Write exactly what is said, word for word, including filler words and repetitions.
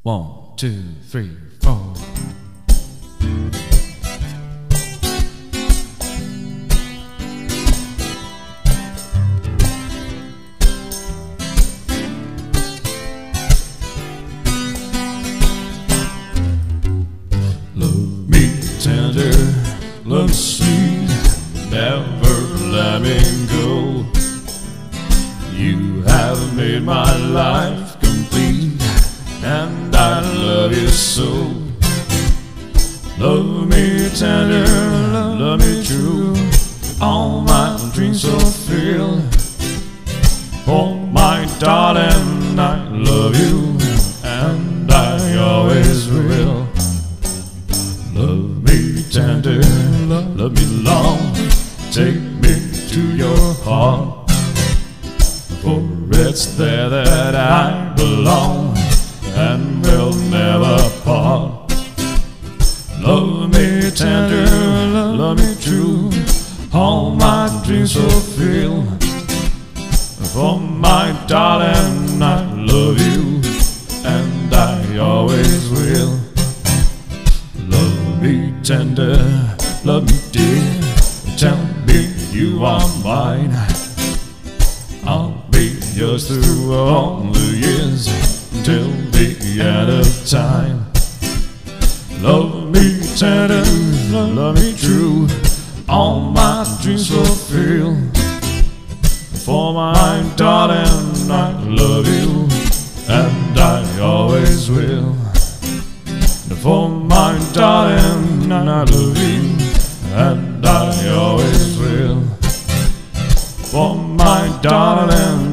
One, two, three, four. Love me tender, love me sweet, never let me go. You have made my life complete, and I love you so. Love me tender, love me true, all my dreams fulfill. Oh my darling, I love you, and I always will. Love me tender, love me long, take me to your heart, for it's there that I belong, and we'll never part. Love me tender, love me true, all my dreams fulfill. For my darling, I love you, and I always will. Love me tender, love me dear, tell me you are mine. I'll be yours through all the years, till the end of time. Love me tender, love me true, all my dreams fulfill. For my darling, I love you, and I always will. For my darling, I love you, and I always will. For my darling,